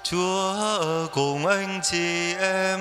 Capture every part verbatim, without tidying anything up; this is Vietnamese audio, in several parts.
Chúa ở cùng anh chị em.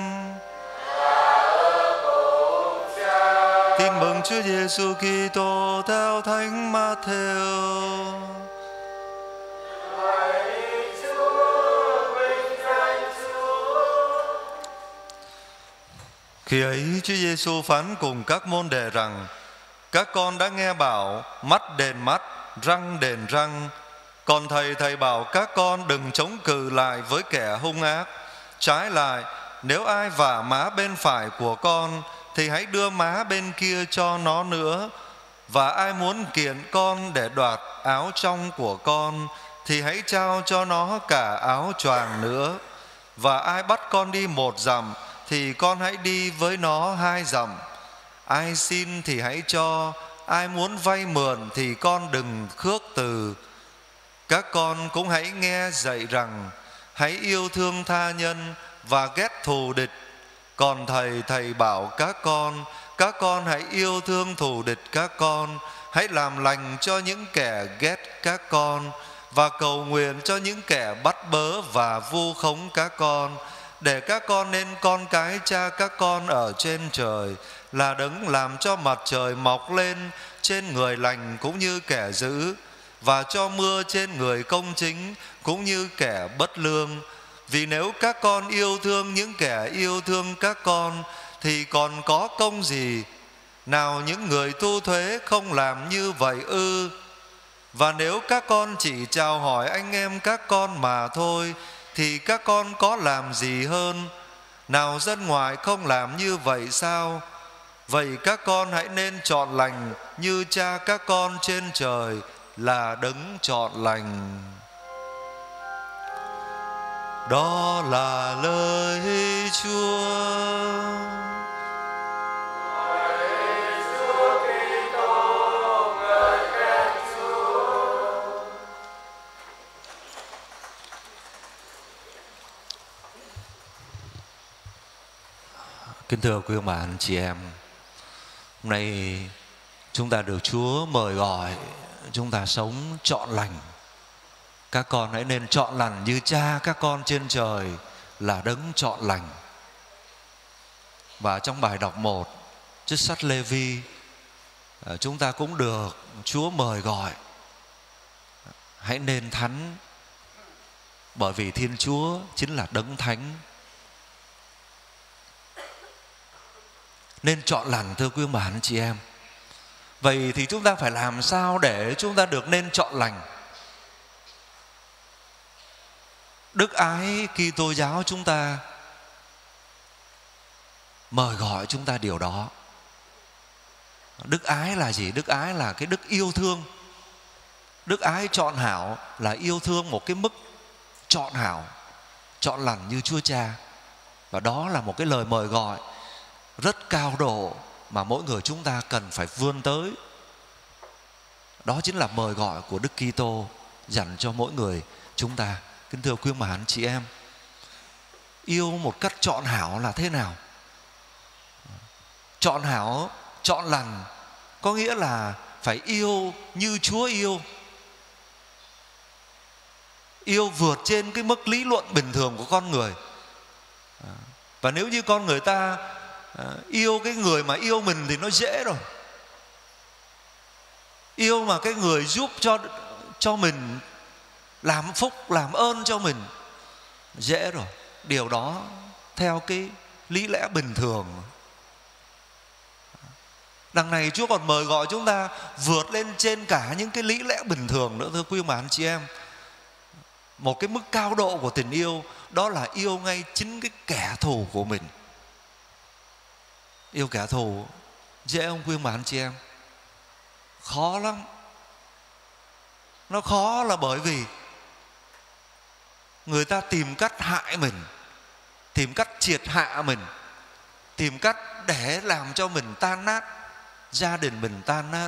Tin mừng Chúa Giêsu Kitô theo Thánh Matthew. Khi ấy Chúa Giêsu phán cùng các môn đệ rằng: các con đã nghe bảo mắt đền mắt, răng đền răng. Còn thầy thầy bảo các con đừng chống cự lại với kẻ hung ác. Trái lại, nếu ai vả má bên phải của con thì hãy đưa má bên kia cho nó nữa. Và ai muốn kiện con để đoạt áo trong của con thì hãy trao cho nó cả áo choàng nữa. Và ai bắt con đi một dặm thì con hãy đi với nó hai dặm. Ai xin thì hãy cho, ai muốn vay mượn thì con đừng khước từ. Các con cũng hãy nghe dạy rằng: hãy yêu thương tha nhân và ghét thù địch. Còn thầy thầy bảo các con: các con hãy yêu thương thù địch các con, hãy làm lành cho những kẻ ghét các con, và cầu nguyện cho những kẻ bắt bớ và vu khống các con, để các con nên con cái cha các con ở trên trời, là đấng làm cho mặt trời mọc lên trên người lành cũng như kẻ dữ, và cho mưa trên người công chính cũng như kẻ bất lương. Vì nếu các con yêu thương những kẻ yêu thương các con thì còn có công gì? Nào những người thu thuế không làm như vậy ư? Và nếu các con chỉ chào hỏi anh em các con mà thôi thì các con có làm gì hơn? Nào dân ngoại không làm như vậy sao? Vậy các con hãy nên chọn lành như cha các con trên trời là đấng chọn lành. Đó là lời Chúa. Kính thưa quý ông bà anh chị em, hôm nay chúng ta được Chúa mời gọi chúng ta sống trọn lành. Các con hãy nên trọn lành như cha các con trên trời là đấng trọn lành. Và trong bài đọc một trích sách Lê Vi, chúng ta cũng được Chúa mời gọi hãy nên thánh, bởi vì Thiên Chúa chính là đấng thánh. Nên trọn lành, thưa quý ông bà anh chị em. Vậy thì chúng ta phải làm sao để chúng ta được nên trọn lành? Đức ái Kitô giáo chúng ta mời gọi chúng ta điều đó. Đức ái là gì? Đức ái là cái đức yêu thương. Đức ái trọn hảo là yêu thương một cái mức trọn hảo, trọn lành như Chúa Cha. Và đó là một cái lời mời gọi rất cao độ mà mỗi người chúng ta cần phải vươn tới. Đó chính là mời gọi của Đức Kitô dành cho mỗi người chúng ta. Kính thưa quý ông bà anh chị em, yêu một cách trọn hảo là thế nào? Trọn hảo, trọn lành có nghĩa là phải yêu như Chúa yêu. Yêu vượt trên cái mức lý luận bình thường của con người. Và nếu như con người ta yêu cái người mà yêu mình thì nó dễ rồi. Yêu mà cái người giúp cho cho mình, làm phúc, làm ơn cho mình, dễ rồi. Điều đó theo cái lý lẽ bình thường. Đằng này Chúa còn mời gọi chúng ta vượt lên trên cả những cái lý lẽ bình thường nữa, thưa quý ông bà anh chị em. Một cái mức cao độ của tình yêu, đó là yêu ngay chính cái kẻ thù của mình. Yêu kẻ thù dễ không quý ông bà anh chị em? Khó lắm. Nó khó là bởi vì người ta tìm cách hại mình, tìm cách triệt hạ mình, tìm cách để làm cho mình tan nát, gia đình mình tan nát.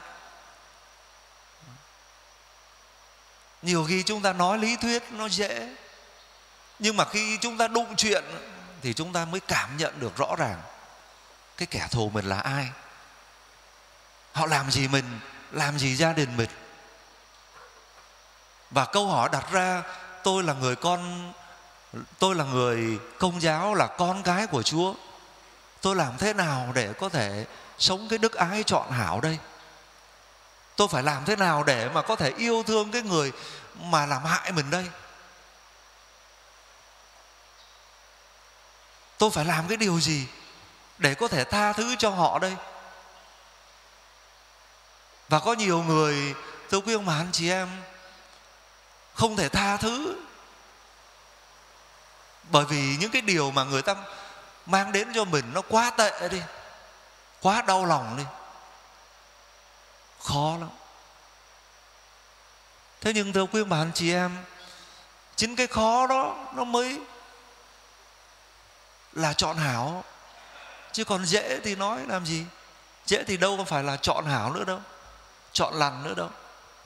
Nhiều khi chúng ta nói lý thuyết nó dễ, nhưng mà khi chúng ta đụng chuyện thì chúng ta mới cảm nhận được rõ ràng cái kẻ thù mình là ai, họ làm gì mình, làm gì gia đình mình. Và câu hỏi đặt ra, tôi là người con tôi là người Công giáo, là con cái của Chúa, tôi làm thế nào để có thể sống cái đức ái trọn hảo đây? Tôi phải làm thế nào để mà có thể yêu thương cái người mà làm hại mình đây? Tôi phải làm cái điều gì để có thể tha thứ cho họ đây? Và có nhiều người, thưa quý ông bà anh chị em, không thể tha thứ, bởi vì những cái điều mà người ta mang đến cho mình nó quá tệ đi, quá đau lòng đi, khó lắm. Thế nhưng thưa quý ông bà anh chị em, chính cái khó đó nó mới là chọn hảo. Chứ còn dễ thì nói làm gì? Dễ thì đâu có phải là chọn hảo nữa đâu, chọn lành nữa đâu.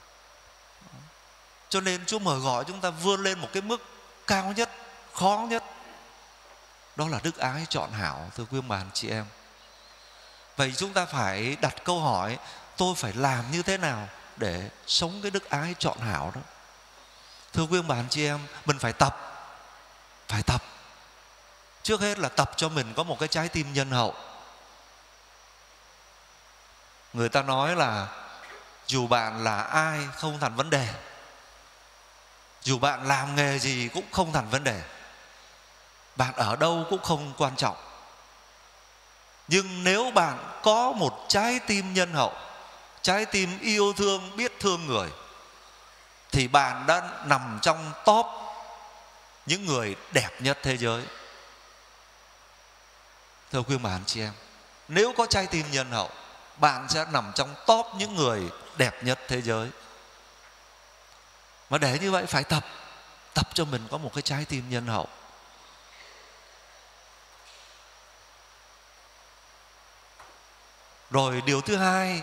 Cho nên Chúa mời gọi chúng ta vươn lên một cái mức cao nhất, khó nhất, đó là đức ái trọn hảo, thưa quý ông bà anh chị em. Vậy chúng ta phải đặt câu hỏi, tôi phải làm như thế nào để sống cái đức ái trọn hảo đó? Thưa quý ông bà anh chị em, mình phải tập, phải tập. Trước hết là tập cho mình có một cái trái tim nhân hậu. Người ta nói là dù bạn là ai không thành vấn đề, dù bạn làm nghề gì cũng không thành vấn đề, bạn ở đâu cũng không quan trọng. Nhưng nếu bạn có một trái tim nhân hậu, trái tim yêu thương, biết thương người, thì bạn đã nằm trong top những người đẹp nhất thế giới. Thưa quý bà anh chị em, nếu có trái tim nhân hậu, bạn sẽ nằm trong top những người đẹp nhất thế giới. Mà để như vậy phải tập, tập cho mình có một cái trái tim nhân hậu. Rồi điều thứ hai,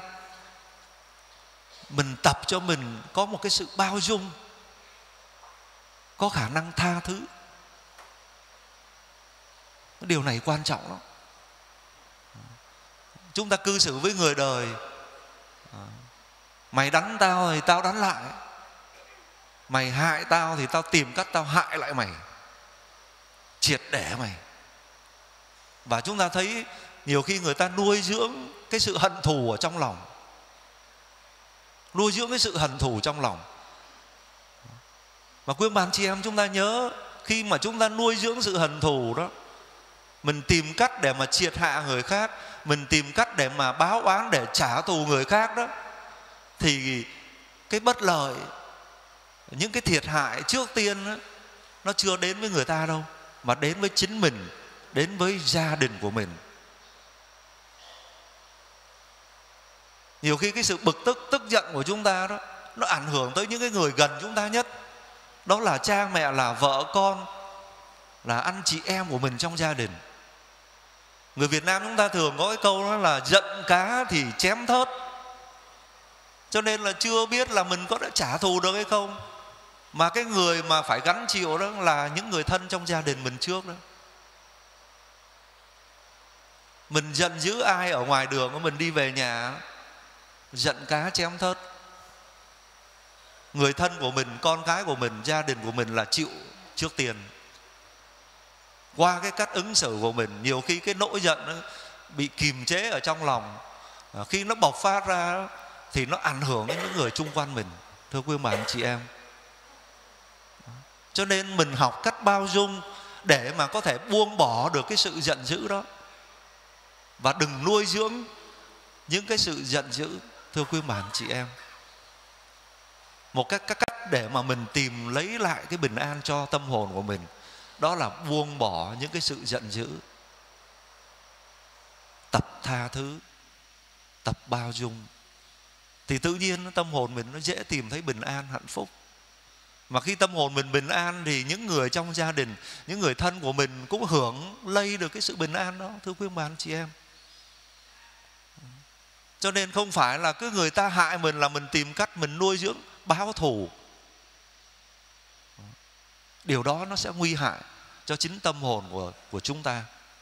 mình tập cho mình có một cái sự bao dung, có khả năng tha thứ. Điều này quan trọng lắm. Chúng ta cư xử với người đời, mày đánh tao thì tao đánh lại, mày hại tao thì tao tìm cách tao hại lại mày, triệt để mày. Và chúng ta thấy nhiều khi người ta nuôi dưỡng cái sự hận thù ở trong lòng, nuôi dưỡng cái sự hận thù trong lòng. Và quý bà anh chị em, chúng ta nhớ, khi mà chúng ta nuôi dưỡng sự hận thù đó, mình tìm cách để mà triệt hạ người khác, mình tìm cách để mà báo oán, để trả thù người khác đó, thì cái bất lợi, những cái thiệt hại trước tiên đó, nó chưa đến với người ta đâu, mà đến với chính mình, đến với gia đình của mình. Nhiều khi cái sự bực tức, tức giận của chúng ta đó, nó ảnh hưởng tới những cái người gần chúng ta nhất. Đó là cha mẹ, là vợ con, là anh chị em của mình trong gia đình. Người Việt Nam chúng ta thường có cái câu đó là giận cá thì chém thớt. Cho nên là chưa biết là mình có đã trả thù được hay không, mà cái người mà phải gánh chịu đó là những người thân trong gia đình mình trước đó. Mình giận dữ ai ở ngoài đường của mình đi về nhà, giận cá chém thớt. Người thân của mình, con cái của mình, gia đình của mình là chịu trước tiền. Qua cái cách ứng xử của mình, nhiều khi cái nỗi giận nó bị kìm chế ở trong lòng, khi nó bộc phát ra thì nó ảnh hưởng đến những người chung quanh mình. Thưa quý bà anh chị em, cho nên mình học cách bao dung để mà có thể buông bỏ được cái sự giận dữ đó, và đừng nuôi dưỡng những cái sự giận dữ. Thưa quý bà anh chị em, một cách cách để mà mình tìm lấy lại cái bình an cho tâm hồn của mình, đó là buông bỏ những cái sự giận dữ, tập tha thứ, tập bao dung, thì tự nhiên tâm hồn mình nó dễ tìm thấy bình an, hạnh phúc. Mà khi tâm hồn mình bình an thì những người trong gia đình, những người thân của mình cũng hưởng lây được cái sự bình an đó. Thưa quý bà anh chị em, cho nên không phải là cứ người ta hại mình là mình tìm cách mình nuôi dưỡng báo thù. Điều đó nó sẽ nguy hại cho chính tâm hồn của, của chúng ta.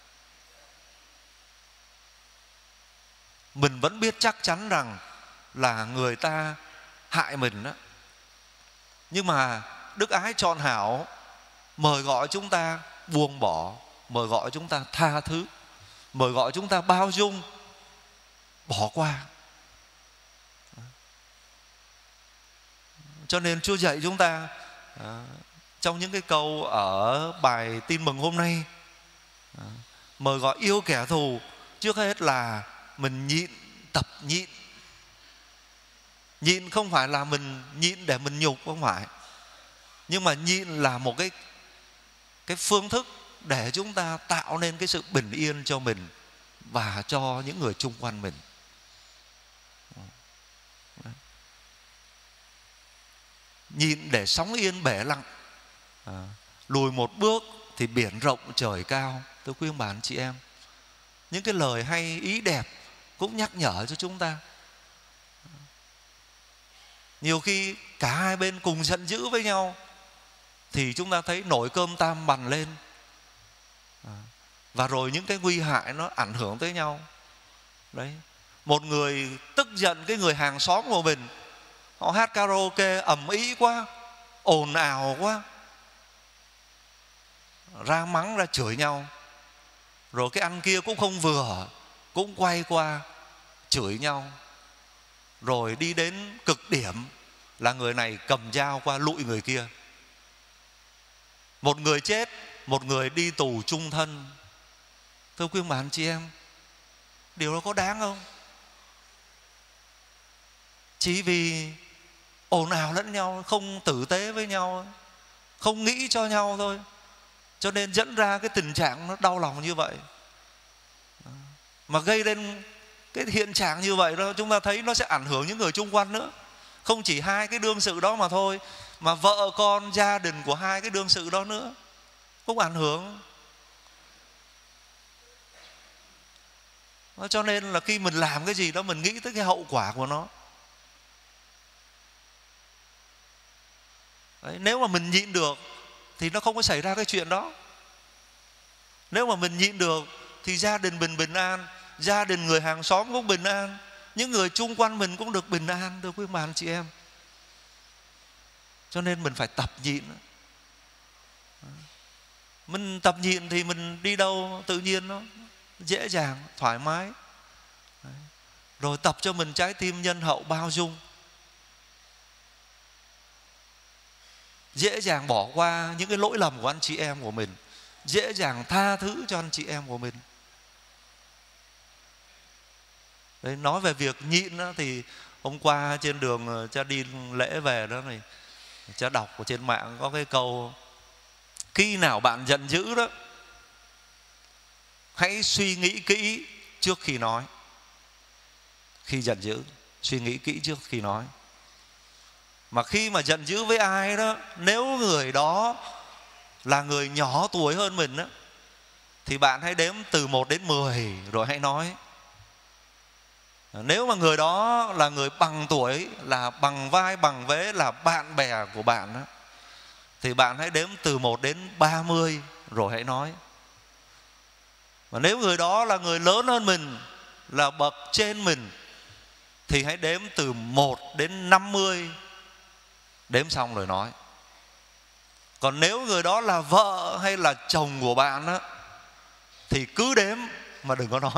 Mình vẫn biết chắc chắn rằng là người ta hại mình đó, nhưng mà đức ái trọn hảo mời gọi chúng ta buông bỏ, mời gọi chúng ta tha thứ, mời gọi chúng ta bao dung, bỏ qua. Cho nên Chúa dạy chúng ta à, trong những cái câu ở bài tin mừng hôm nay, à, mời gọi yêu kẻ thù. Trước hết là mình nhịn, tập nhịn. Nhịn không phải là mình nhịn để mình nhục, không phải. Nhưng mà nhịn là một cái, cái phương thức để chúng ta tạo nên cái sự bình yên cho mình và cho những người chung quanh mình. Nhịn để sóng yên bể lặng, à, lùi một bước thì biển rộng trời cao. Thưa quý ông bà anh chị em, những cái lời hay ý đẹp cũng nhắc nhở cho chúng ta. Nhiều khi cả hai bên cùng giận dữ với nhau thì chúng ta thấy nổi cơm tam bằn lên, à, và rồi những cái nguy hại nó ảnh hưởng tới nhau. Đấy, một người tức giận cái người hàng xóm của mình, họ hát karaoke ầm ĩ quá, ồn ào quá, ra mắng ra chửi nhau. Rồi cái ăn kia cũng không vừa, cũng quay qua chửi nhau. Rồi đi đến cực điểm là người này cầm dao qua lụi người kia. Một người chết, một người đi tù chung thân. Thưa quý ông bà anh chị em, điều đó có đáng không? Chỉ vì ồn ào lẫn nhau, không tử tế với nhau, không nghĩ cho nhau thôi, cho nên dẫn ra cái tình trạng nó đau lòng như vậy. Mà gây lên cái hiện trạng như vậy đó, chúng ta thấy nó sẽ ảnh hưởng những người chung quanh nữa. Không chỉ hai cái đương sự đó mà thôi, mà vợ con, gia đình của hai cái đương sự đó nữa cũng ảnh hưởng. Cho nên là khi mình làm cái gì đó, mình nghĩ tới cái hậu quả của nó. Đấy, nếu mà mình nhịn được thì nó không có xảy ra cái chuyện đó. Nếu mà mình nhịn được thì gia đình mình bình an, gia đình người hàng xóm cũng bình an, những người chung quanh mình cũng được bình an. Thưa quý bà anh chị em, cho nên mình phải tập nhịn. Mình tập nhịn thì mình đi đâu tự nhiên nó dễ dàng, thoải mái. Đấy. Rồi tập cho mình trái tim nhân hậu bao dung, dễ dàng bỏ qua những cái lỗi lầm của anh chị em của mình, dễ dàng tha thứ cho anh chị em của mình. Đấy, nói về việc nhịn đó, thì hôm qua trên đường cha đi lễ về đó này, cha đọc ở trên mạng có cái câu: khi nào bạn giận dữ đó, hãy suy nghĩ kỹ trước khi nói. Khi giận dữ, suy nghĩ kỹ trước khi nói. Mà khi mà giận dữ với ai đó, nếu người đó là người nhỏ tuổi hơn mình đó, thì bạn hãy đếm từ một đến mười rồi hãy nói. Nếu mà người đó là người bằng tuổi, là bằng vai bằng vế, là bạn bè của bạn đó, thì bạn hãy đếm từ một đến ba mươi rồi hãy nói. Và nếu người đó là người lớn hơn mình, là bậc trên mình, thì hãy đếm từ một đến năm mươi, đếm xong rồi nói. Còn nếu người đó là vợ hay là chồng của bạn đó, thì cứ đếm mà đừng có nói,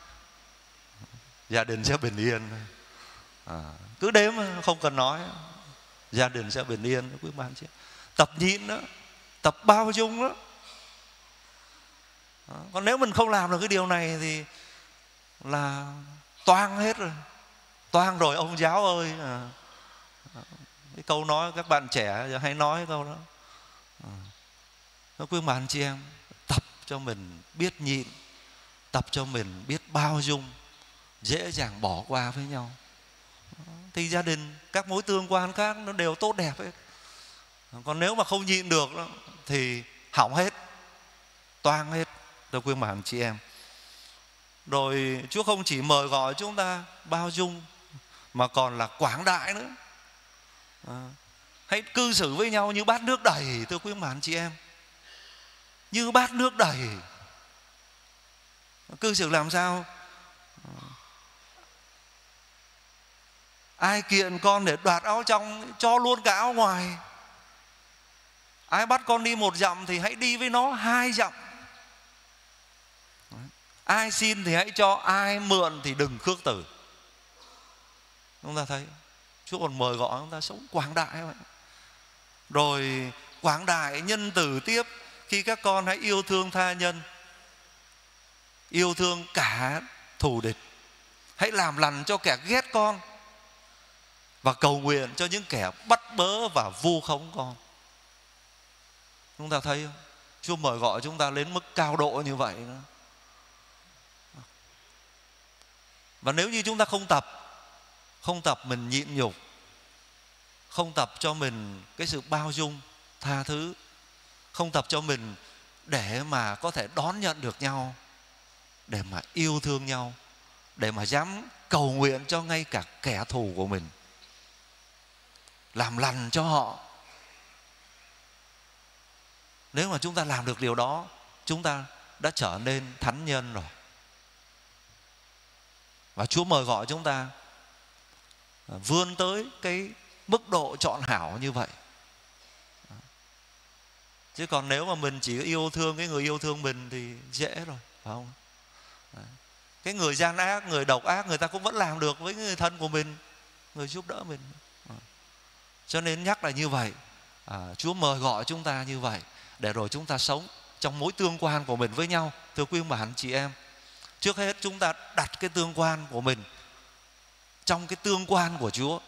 gia đình sẽ bình yên. À, cứ đếm không cần nói, gia đình sẽ bình yên. Quý bạn chứ, tập nhịn đó, tập bao dung đó. À, còn nếu mình không làm được cái điều này thì là toang hết rồi, toang rồi ông giáo ơi. À, cái câu nói các bạn trẻ hay nói câu đó. À, quý bạn chị em, tập cho mình biết nhịn, tập cho mình biết bao dung, dễ dàng bỏ qua với nhau, thì gia đình, các mối tương quan khác nó đều tốt đẹp hết. Còn nếu mà không nhịn được đó, thì hỏng hết, toang hết. Thưa quý bạn chị em, rồi Chúa không chỉ mời gọi chúng ta bao dung mà còn là quảng đại nữa. À, hãy cư xử với nhau như bát nước đầy. Thưa quý bạn chị em, như bát nước đầy. Cư xử làm sao? Ai kiện con để đoạt áo trong, cho luôn cả áo ngoài. Ai bắt con đi một dặm thì hãy đi với nó hai dặm. Ai xin thì hãy cho, ai mượn thì đừng khước từ. Chúng ta thấy Chúa còn mời gọi chúng ta sống quảng đại vậy. Rồi quảng đại nhân từ tiếp, khi các con hãy yêu thương tha nhân, yêu thương cả thù địch, hãy làm lành cho kẻ ghét con, và cầu nguyện cho những kẻ bắt bớ và vu khống con. Chúng ta thấy không? Chúa mời gọi chúng ta lên mức cao độ như vậy đó. Và nếu như chúng ta không tập, không tập mình nhịn nhục, không tập cho mình cái sự bao dung, tha thứ, không tập cho mình để mà có thể đón nhận được nhau, để mà yêu thương nhau, để mà dám cầu nguyện cho ngay cả kẻ thù của mình, làm lành cho họ. Nếu mà chúng ta làm được điều đó, chúng ta đã trở nên thánh nhân rồi. Và Chúa mời gọi chúng ta vươn tới cái mức độ trọn hảo như vậy. Chứ còn nếu mà mình chỉ yêu thương cái người yêu thương mình thì dễ rồi, phải không? Cái người gian ác, người độc ác, người ta cũng vẫn làm được với người thân của mình, người giúp đỡ mình. Cho nên nhắc là như vậy, à, Chúa mời gọi chúng ta như vậy, để rồi chúng ta sống trong mối tương quan của mình với nhau. Thưa quý ông bà anh chị em, trước hết chúng ta đặt cái tương quan của mình trong cái tương quan của Chúa.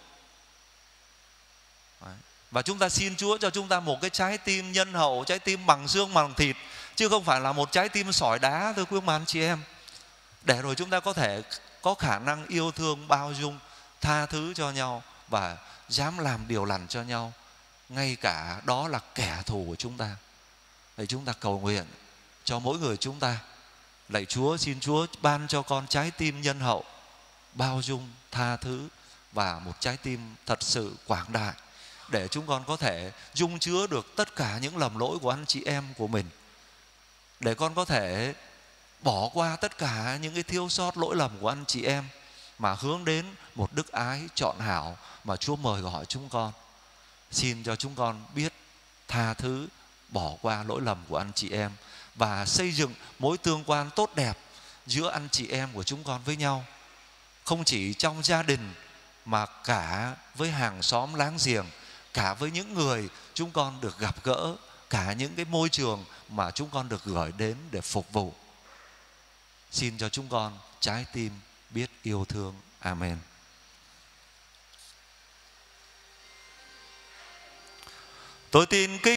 Đấy. Và chúng ta xin Chúa cho chúng ta một cái trái tim nhân hậu, trái tim bằng xương bằng thịt, chứ không phải là một trái tim sỏi đá, thưa quý ông bà anh chị em. Để rồi chúng ta có thể có khả năng yêu thương, bao dung, tha thứ cho nhau, và dám làm điều lành cho nhau, ngay cả đó là kẻ thù của chúng ta. Để chúng ta cầu nguyện cho mỗi người chúng ta. Lạy Chúa, xin Chúa ban cho con trái tim nhân hậu, bao dung, tha thứ, và một trái tim thật sự quảng đại, để chúng con có thể dung chứa được tất cả những lầm lỗi của anh chị em của mình, để con có thể bỏ qua tất cả những cái thiếu sót lỗi lầm của anh chị em, mà hướng đến một đức ái trọn hảo mà Chúa mời gọi chúng con. Xin cho chúng con biết tha thứ, bỏ qua lỗi lầm của anh chị em, và xây dựng mối tương quan tốt đẹp giữa anh chị em của chúng con với nhau, không chỉ trong gia đình mà cả với hàng xóm láng giềng, cả với những người chúng con được gặp gỡ, cả những cái môi trường mà chúng con được gửi đến để phục vụ. Xin cho chúng con trái tim biết yêu thương. Amen. Tôi tin kinh